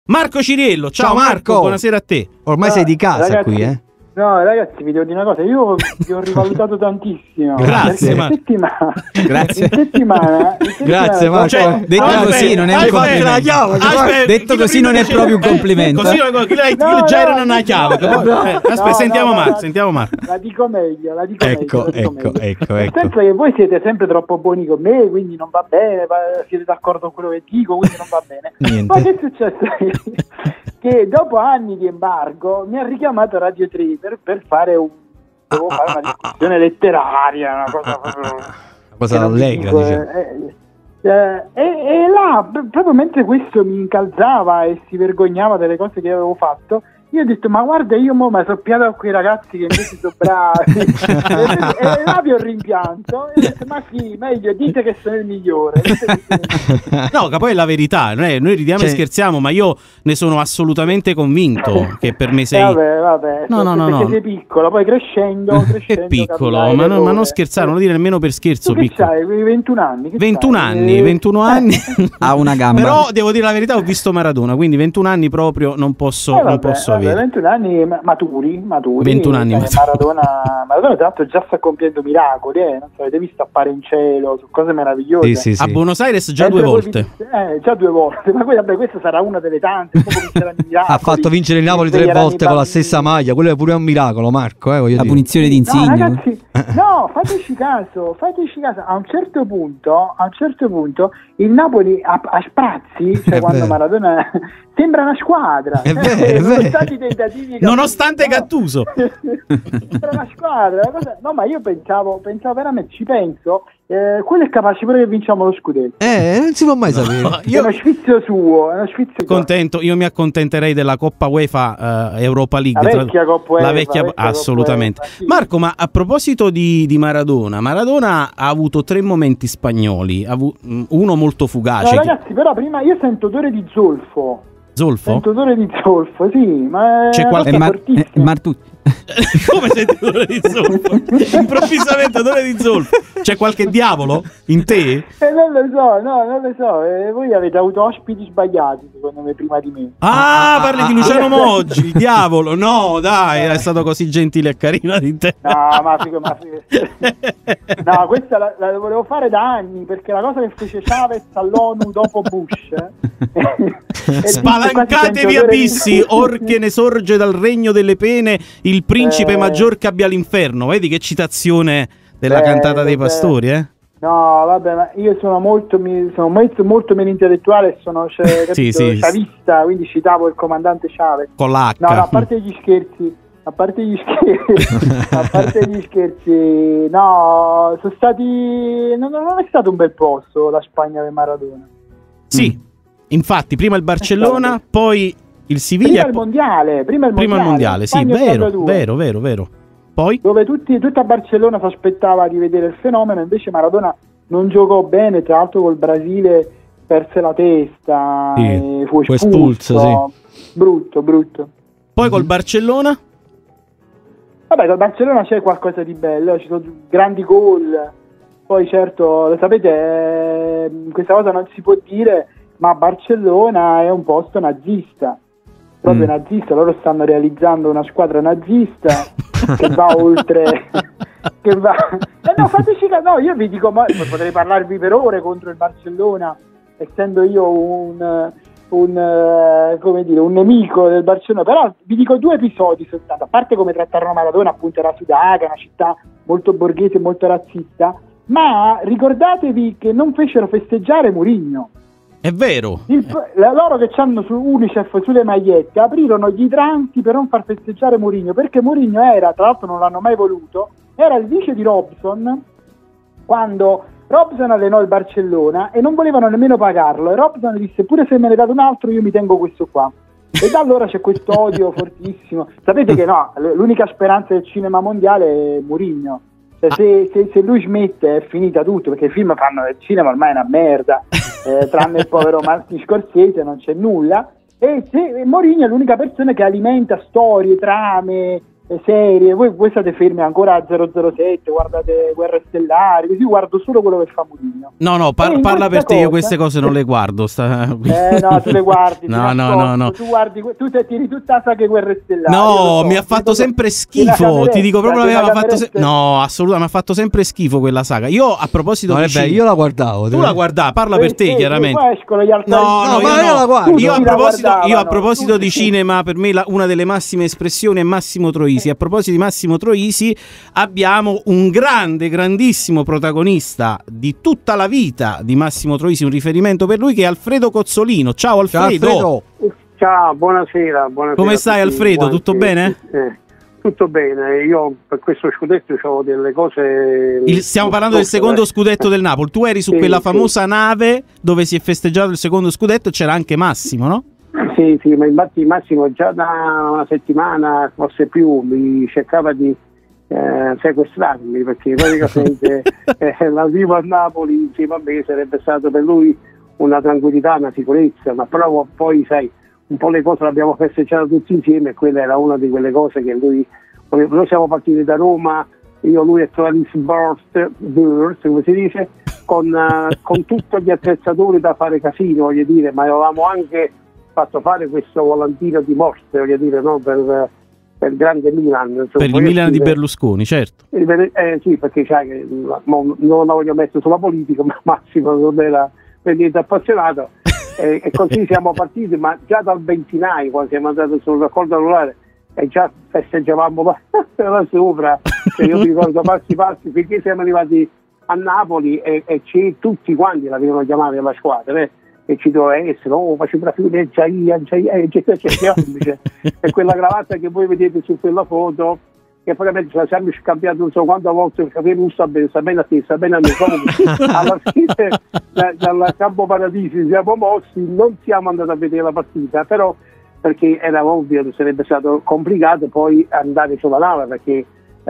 Marco Ciriello. Ciao Marco, buonasera a te. Ormai sei di casa, ragazzi, qui, eh? No, ragazzi, vi devo dire una cosa, io vi ho rivalutato tantissimo. Grazie, Marco. Grazie. In settimana Grazie, Marco. Cioè, detto così non è un complimento. Detto così non è proprio un complimento. Così già era una chiave. Aspetta, sentiamo Marco. La dico meglio. Ecco. Nel senso che voi siete sempre troppo buoni con me, quindi non va bene, siete d'accordo con quello che dico, quindi non va bene. Niente. Ma che è successo? Che dopo anni di embargo mi ha richiamato Radio 3 per fare dovevo fare una discussione letteraria, una cosa proprio... Una cosa allegra, diciamo. E là, proprio mentre questo mi incalzava e si vergognava delle cose che avevo fatto, io ho detto, ma guarda, io mo' mi sono piato a quei ragazzi che invece sono bravi. e là vi ho rimpianto e ho detto, ma sì, meglio, dite che sono il migliore. No, che poi è la verità, noi ridiamo e scherziamo, ma io ne sono assolutamente convinto che per me sei... Vabbè, perché sei piccolo, poi crescendo è piccolo, ma non scherzare, non lo dire nemmeno per scherzo. Tu che c'hai? 21 anni? 21 anni. Ha una gamba. Però devo dire la verità, ho visto Maradona, quindi 21 anni proprio non posso avere. 21 anni maturi. 21 anni maturi. Maradona tra l'altro già sta compiendo miracoli, non so, avete visto appare in cielo su cose meravigliose. Sì. A Buenos Aires già 2 volte. Già 2 volte, ma questa sarà una delle tante. Ha fatto vincere il Napoli 3 volte con la stessa maglia, quello è pure un miracolo, Marco, voglio dire. Punizione di Insigne. No, ragazzi, no, fateci caso. A un certo punto il Napoli a sprazzi, cioè quando Maradona sembra una squadra. È vero. Stati tentativi nonostante Gattuso. Sembra una squadra. No, ma io pensavo veramente, ci penso, quello è capace pure che vinciamo lo scudetto. Non si può mai sapere. È uno sfizio suo, contento, io mi accontenterei della Coppa UEFA Europa League. La vecchia Coppa UEFA. La vecchia assolutamente. Coppa UEFA, sì. Marco, ma a proposito di Maradona ha avuto 3 momenti spagnoli, uno molto fugace. No, ragazzi, però prima io sento odore di zolfo. Zolfo? Sì, ma c'è qualche Martucci. Come senti odore di zolfo? Improvvisamente odore di zolfo. C'è qualche diavolo in te? Non lo so. Voi avete avuto ospiti sbagliati, secondo me, prima di me. Parli di Luciano Moggi, il diavolo. No, dai, è stato così gentile e carino di te. No, ma figo. No, questa la volevo fare da anni, perché la cosa che fece Chavez all'ONU dopo Bush. Spalancatevi abissi, or che ne sorge dal regno delle pene il principe maggior che abbia l'inferno. Vedi che citazione della cantata dei pastori, eh? No, vabbè, ma io sono molto meno intellettuale, sono chavista, quindi citavo il comandante Chavez. Con l'H. No, a parte gli scherzi, no, sono stati... Non è stato un bel posto la Spagna per Maradona. Sì, infatti, prima il Barcellona, poi il Siviglia. Prima il mondiale, sì, vero. Poi? Dove tutta Barcellona si aspettava di vedere il fenomeno, invece Maradona non giocò bene, tra l'altro col Brasile perse la testa, e fu espulso. Sì. Brutto. Poi col Barcellona? Vabbè, col Barcellona c'è qualcosa di bello, ci sono grandi gol, poi certo, lo sapete, questa cosa non si può dire, ma Barcellona è un posto nazista. Proprio nazista, loro stanno realizzando una squadra nazista che va oltre, fateci caso, no, io vi dico, ma potrei parlarvi per ore contro il Barcellona, essendo io un nemico del Barcellona, però vi dico 2 episodi soltanto, a parte come trattarono Maradona, appunto era Sudaca, una città molto borghese e molto razzista, ma ricordatevi che non fecero festeggiare Mourinho. È vero. Loro che hanno su Unicef sulle magliette aprirono gli idranti per non far festeggiare Mourinho, perché Mourinho era, tra l'altro non l'hanno mai voluto, era il vice di Robson quando Robson allenò il Barcellona e non volevano nemmeno pagarlo, e Robson disse: pure se me ne date un altro io mi tengo questo qua. E da allora c'è questo odio fortissimo. Sapete che no, l'unica speranza del cinema mondiale è Mourinho. Se lui smette è finita tutto, perché i film fanno del cinema ormai è una merda, tranne il povero Martin Scorsese non c'è nulla, e Mourinho è l'unica persona che alimenta storie, trame, serie, voi state fermi ancora a 007, guardate Guerre Stellari, così guardo solo quello che fa Mourinho. No, parla per te, io queste cose non le guardo. No, tu le guardi. No. Tu guardi, tu te tiri tutta la saga Guerre Stellari. No, mi ha fatto sempre schifo, ti dico proprio, no, assolutamente, mi ha fatto sempre schifo quella saga. Io a proposito io la guardavo. Tu la guardavi, parla per te, chiaramente. No, ma io la guardo. Io a proposito di cinema, per me una delle massime espressioni è Massimo Troisi. A proposito di Massimo Troisi, abbiamo un grandissimo protagonista di tutta la vita di Massimo Troisi, un riferimento per lui, che è Alfredo Cozzolino. Ciao Alfredo. Ciao, buonasera. Come stai Alfredo? Tutto bene? Tutto bene, io per questo scudetto ho delle cose... Stiamo parlando del secondo scudetto del Napoli. Tu eri su quella famosa nave dove si è festeggiato il secondo scudetto, c'era anche Massimo, no? Sì, ma infatti Massimo già da una settimana, forse più, mi cercava di sequestrarmi, perché praticamente l'arrivo a Napoli insieme a me sarebbe stato per lui una tranquillità, una sicurezza, ma però poi sai, un po' le cose le abbiamo festeggiate tutti insieme e quella era una di quelle cose che noi siamo partiti da Roma, lui e Clarice Burst, come si dice, con tutti gli attrezzatori da fare casino, voglio dire, ma avevamo anche fatto fare questo volantino di morte, voglio dire, no? Per il grande Milan, insomma, per il Milan di Berlusconi, certo. Sì, perché sai, non la voglio mettere sulla politica, ma Massimo non era per niente appassionato e così siamo partiti, ma già dal Ventinaio, quando siamo andati sul raccordo anulare, e già festeggiavamo là sopra, cioè io mi ricordo passi finché siamo arrivati a Napoli e tutti quanti l'avevano chiamata la squadra, e ci doveva essere, faceva più e quella cravatta che voi vedete su quella foto, che praticamente ce la siamo scambiato non so quante volte, perché non sta bene a te, sta bene a me. Alla fine dal Campo Paradisi siamo mossi, non siamo andati a vedere la partita, però perché era ovvio che sarebbe stato complicato poi andare sulla nave, perché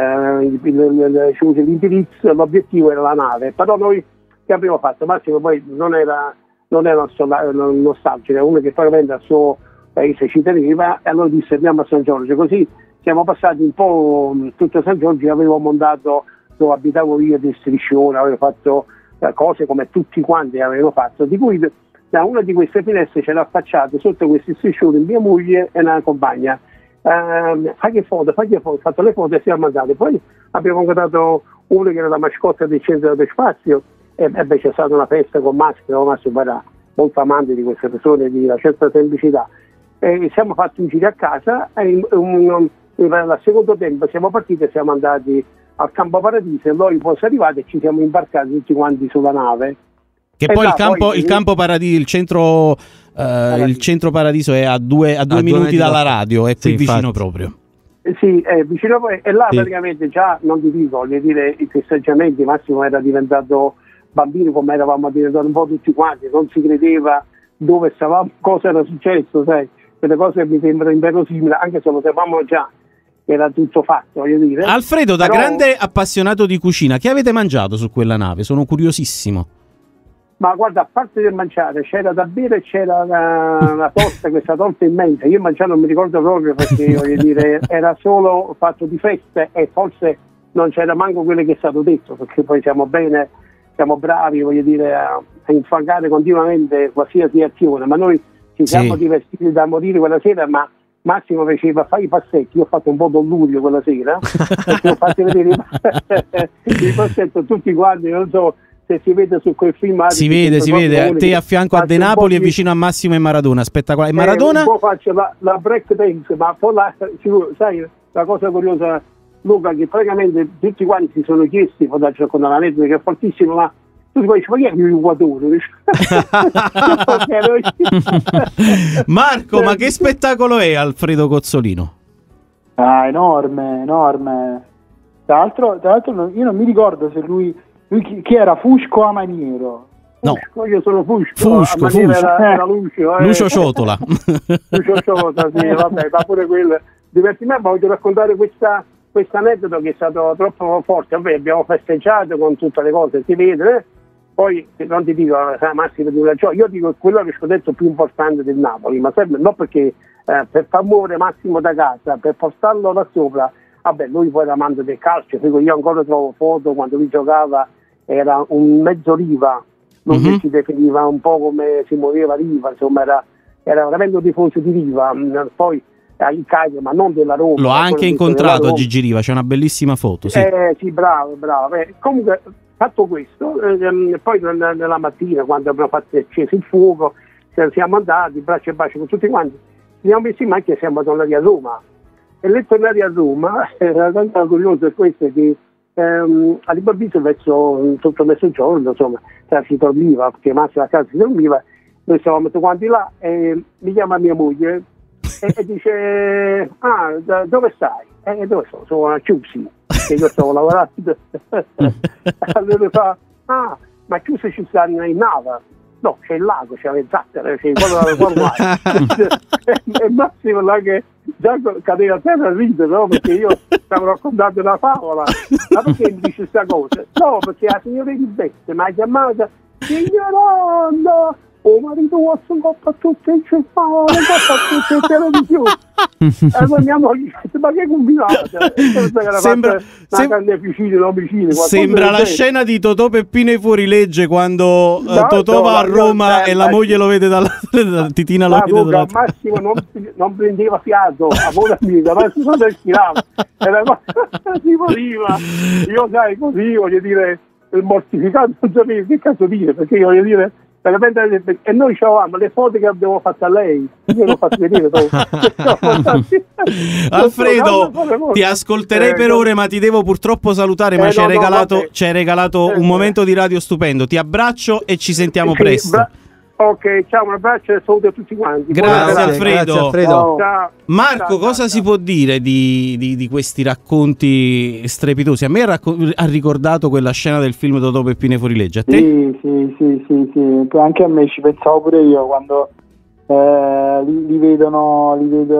l'indirizzo, l'obiettivo era la nave, però noi che abbiamo fatto? Massimo poi non era nostalgico, era uno che probabilmente al suo paese ci teneva, e allora disse andiamo a San Giorgio, così siamo passati un po' tutto San Giorgio, avevo montato dove abitavo io di striscione, avevo fatto cose come tutti quanti avevano fatto, di cui da una di queste finestre c'era affacciato sotto questi striscioni mia moglie e una compagna. Fagli foto, ho fatto le foto e siamo andati. Poi abbiamo incontrato uno che era la mascotte del centro dello spazio e c'è stata una festa con Massimo era molto amante di queste persone di una certa semplicità, e siamo fatti un giro a casa e al secondo tempo siamo partiti e siamo andati al Campo Paradiso e loro poi sono arrivati e ci siamo imbarcati tutti quanti sulla nave. Che poi il Campo Paradiso, il centro Paradiso è a due minuti dalla radio, è qui vicino proprio. Sì, vicino e là praticamente già non ti dico, voglio dire, i festeggiamenti, Massimo era diventato bambino come eravamo diventati un po' tutti quanti, non si credeva dove stavamo, cosa era successo, sai, quelle cose mi sembrano inverosimili, anche se lo sapevamo già, era tutto fatto, voglio dire. Alfredo, da grande appassionato di cucina, che avete mangiato su quella nave? Sono curiosissimo. Ma guarda, a parte del mangiare, c'era da bere e c'era la torta, questa torta immensa. Io mangiare non mi ricordo proprio perché, voglio dire, era solo fatto di feste e forse non c'era manco quello che è stato detto, perché poi siamo bene, siamo bravi, voglio dire, a infangare continuamente qualsiasi azione, ma noi ci siamo divertiti da morire quella sera, ma Massimo faceva fai i passetti, io ho fatto un po' d'ollurio quella sera, perché ho fatto vedere i passetti tutti quanti, non so se si vede su quel filmato. Si vede, te a fianco a De Napoli e vicino a Massimo e Maradona, spettacolare. Maradona? Un po' faccio la break dance, ma poi sai, la cosa curiosa, Luca, che praticamente tutti quanti si sono chiesti, poi da con una lettura che è fortissimo, ma tu poi dici, ma chi è l'uguatore? Marco, ma che spettacolo è Alfredo Cozzolino? Enorme. Tra l'altro io non mi ricordo se lui chi era, Fusco a Maniero. No, io sono Fusco. Era Lucio Ciotola. Lucio Ciotola, sì, vabbè, ma pure quello. Divertimento, ma voglio raccontare questo aneddoto che è stato troppo forte. Vabbè, abbiamo festeggiato con tutte le cose, si vede, poi non ti dico Massimo di una gioia, io dico quello che ho detto più importante del Napoli, ma sempre non perché per far muovere Massimo da casa, per portarlo da sopra, Vabbè, lui poi era amante del calcio, io ancora trovo foto quando lui giocava, era un mezzo Riva, non che si definiva un po' come si muoveva Riva, insomma era veramente un tifoso di Riva, poi il Cagliari, ma non della Roma. L'ho anche incontrato a Gigi Riva, c'è una bellissima foto. Sì, sì, bravo. Comunque, fatto questo, poi nella mattina, quando abbiamo acceso il fuoco, siamo andati, braccio e bacio con tutti quanti, ci siamo messi in macchina e siamo tornati a Roma. E lì tornati a Roma, la cosa curiosa è questa, che all'improvviso verso tutto mezzogiorno, insomma, si dormiva, perché Massimo a casa si dormiva, noi stavamo tutti quanti là, e mi chiama mia moglie, e dice, dove stai? Dove sono? Sono a Chiusi, che io stavo lavorando. Allora fa, ma Chiusi ci sta in Nava? No, c'è il lago, c'è le zattere, c'è quello e Massimo là che già cadeva a terra a ridere, no? Perché io stavo raccontando una favola. Ma perché mi dice questa cosa? No, perché la signora di Bette mi ha chiamata, signorando! Oh, marito vuole un coppa a tutte il cefalo, un coppa a tutte le televisioni. Allora mia moglie dice, ma che combinata? Sembra la scena di Totò, Peppino e Fuorilegge quando Totò va a Roma e la moglie lo vede dalla Titina lo vede dalla Massimo non prendeva fiato, amore mio, ma si sono respirava. Si moriva. Io sai così, voglio dire, il mortificato non sapevo che cazzo dire, perché io voglio dire, e noi avevamo le foto che abbiamo fatto a lei, io l'ho fatto vedere Alfredo, ti ascolterei per ore, ma ti devo purtroppo salutare, ma ci hai regalato un momento di radio stupendo. Ti abbraccio e ci sentiamo presto. Ok, ciao, un abbraccio e saluto a tutti quanti. Grazie Alfredo. Ciao. Marco, cosa si può dire di questi racconti strepitosi? A me ha ricordato quella scena del film Totò, Peppino e Fuorilegge. A te? Sì. Anche a me ci pensavo pure io quando li vedono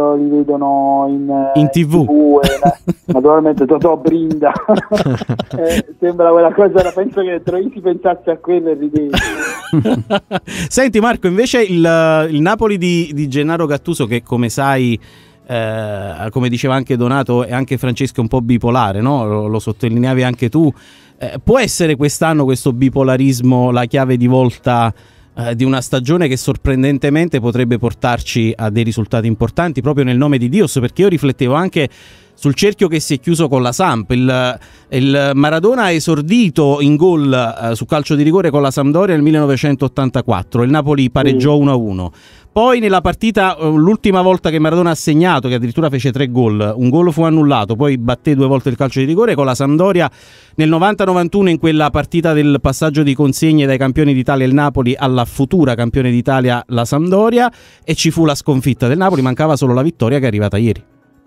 in TV naturalmente Totò brinda. Sembra quella cosa, penso che Troisi pensasse a quello e rideva. Senti Marco, invece il Napoli di Gennaro Gattuso, che come sai, come diceva anche Donato e anche Francesco, è un po' bipolare, no? Lo sottolineavi anche tu, può essere quest'anno questo bipolarismo la chiave di volta di una stagione che sorprendentemente potrebbe portarci a dei risultati importanti proprio nel nome di Dios? Perché io riflettevo anche sul cerchio che si è chiuso con la Samp. Il Maradona ha esordito in gol su calcio di rigore con la Sampdoria nel 1984, il Napoli pareggiò 1-1. Poi nella partita, l'ultima volta che Maradona ha segnato, che addirittura fece 3 gol, un gol fu annullato, poi batté 2 volte il calcio di rigore con la Sampdoria nel 90-91, in quella partita del passaggio di consegne dai campioni d'Italia il Napoli alla futura campione d'Italia la Sampdoria, e ci fu la sconfitta del Napoli, mancava solo la vittoria che è arrivata ieri.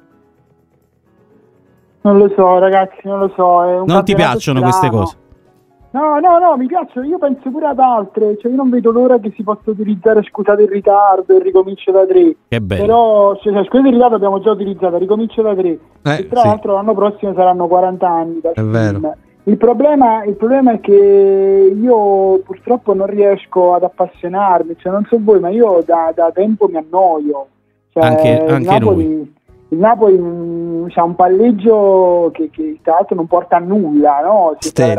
Non lo so ragazzi, non lo so. Non ti piacciono queste cose? No, mi piacciono, io penso pure ad altre, cioè io non vedo l'ora che si possa utilizzare scusate il ritardo e ricomincio da 3. Che bello. Però scusate il ritardo abbiamo già utilizzato, ricomincio da 3. E tra l'altro l'anno prossimo saranno 40 anni dal film. Vero. Il problema è che io purtroppo non riesco ad appassionarmi, cioè non so voi, ma io da tempo mi annoio. Cioè, anche noi. Il Napoli c'ha un palleggio che tra l'altro non porta a nulla, no?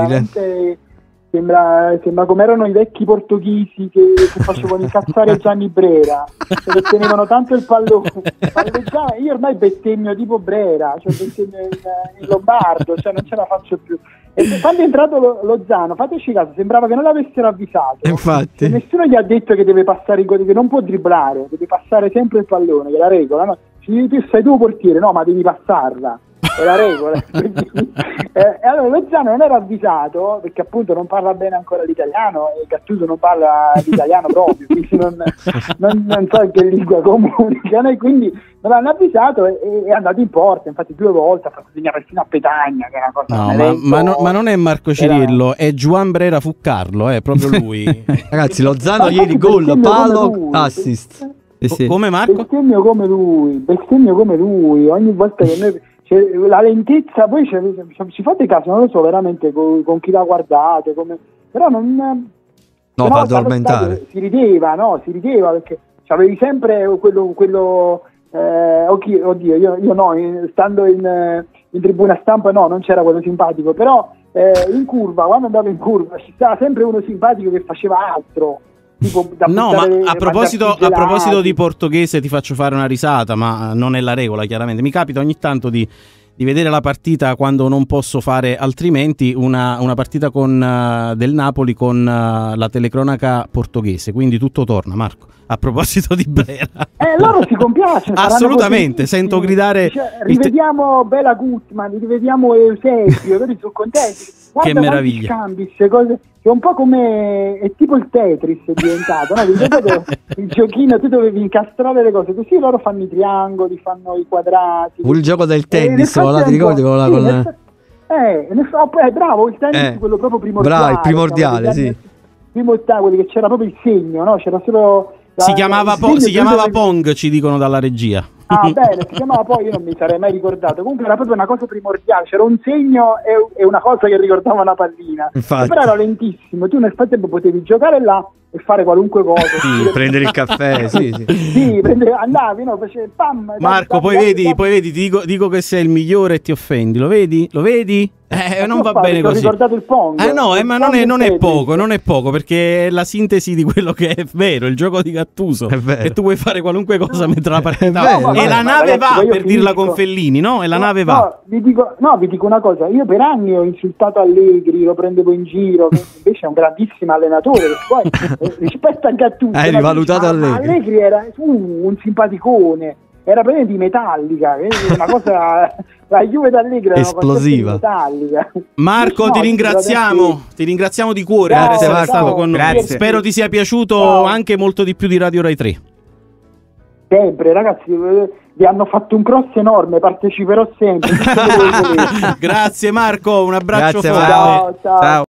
Sembra come erano i vecchi portoghesi che facevano incazzare Gianni Brera, che tenevano tanto il pallone. Io ormai bestemmio tipo Brera, cioè bestemmio in lombardo, cioè non ce la faccio più. E quando è entrato Lozano, fateci caso, sembrava che non l'avessero avvisato. Infatti. Nessuno gli ha detto che deve passare, che non può dribblare, deve passare sempre il pallone, che è la regola, no? Tu sei tu portiere, no, ma devi passarla, è la regola. E allora Lozano non era avvisato, perché appunto non parla bene ancora l'italiano e Gattuso non parla l'italiano proprio, quindi non so in che lingua comunicano, e quindi non l'hanno avvisato e è andato in porta, infatti 2 volte ha fatto segnare persino a Petagna, che è una cosa ma non è Marco Cirillo, è Juan Brera Fuccarlo, è proprio lui. Ragazzi, Lozano ieri gol, palo, assist. Come Marco? Bestemmio come lui, ogni volta che noi, cioè, la lentezza, poi ci fate caso, non lo so veramente con chi l'ha guardato, però non fa addormentare. Si rideva perché c'avevi sempre quello oddio, io no, stando in in tribuna stampa no, non c'era quello simpatico, però in curva, quando andavo in curva ci stava sempre uno simpatico che faceva altro. Tipo da No, ma buttare- a proposito gelati. di portoghese ti faccio fare una risata, ma non è la regola chiaramente. Mi capita ogni tanto di vedere la partita quando non posso fare altrimenti, una partita del Napoli con la telecronaca portoghese, quindi tutto torna, Marco. A proposito di Brera. Loro si compiacciono. saranno Assolutamente, contentissimi. sento gridare Rivediamo Bela Gutman, rivediamo Eusebio, vedi, sono contenti. Guarda quanti meraviglia. scambi, queste cose. È un po' come, è tipo il Tetris è diventato, no? Il giochino, tu dovevi incastrare le cose, così loro fanno i triangoli, fanno i quadrati. Pure il gioco del tennis, nel ti ricordi frattempo- con la... bravo, il tennis, quello proprio primordiale. Bravo, il primordiale, sì. Quelli che c'era proprio il segno, no? C'era solo... Si chiamava il segno, si chiamava tu dovevi- Pong, ci dicono dalla regia. Ah, bene, si chiamava poi, io non mi sarei mai ricordato. Comunque era proprio una cosa primordiale, c'era un segno e una cosa che ricordava una pallina. Infatti. Però era lentissimo, tu nel frattempo potevi giocare là e fare qualunque cosa. Sì, prendere il caffè, sì. Sì, andavi, no, facevi pam. Marco, poi vedi, ti dico che sei il migliore e ti offendi, lo vedi? Lo vedi? Non va bene Ho così. ricordato il Pong. No, Il ma Pong non è Tetris. poco, non è poco, perché è la sintesi di quello che è vero, il gioco di Gattuso. È vero. E tu puoi fare qualunque cosa mentre la partita È va. vero, E la nave ragazzi, va, io per dirla finisco. con Fellini, no? E la nave va. No, vi dico una cosa, io per anni ho insultato Allegri, lo prendevo in giro, che invece è un grandissimo allenatore, che poi rispetto a Gattuso, Hai no, rivalutato dici, ma Allegri. Allegri era un simpaticone, era praticamente di Metallica, una cosa, la Juve d'Allegri era Esplosiva. una cosa di Metallica. Marco, No, ti ringraziamo di cuore per Grazie, essere Marco. stato con noi. Grazie. Spero ti sia piaciuto Ciao. anche molto di più di Radio Rai 3. Sempre, ragazzi, vi hanno fatto un cross enorme, parteciperò sempre. tutto quello che volete. Grazie Marco, un abbraccio Grazie, forte. Marco. Ciao. Ciao.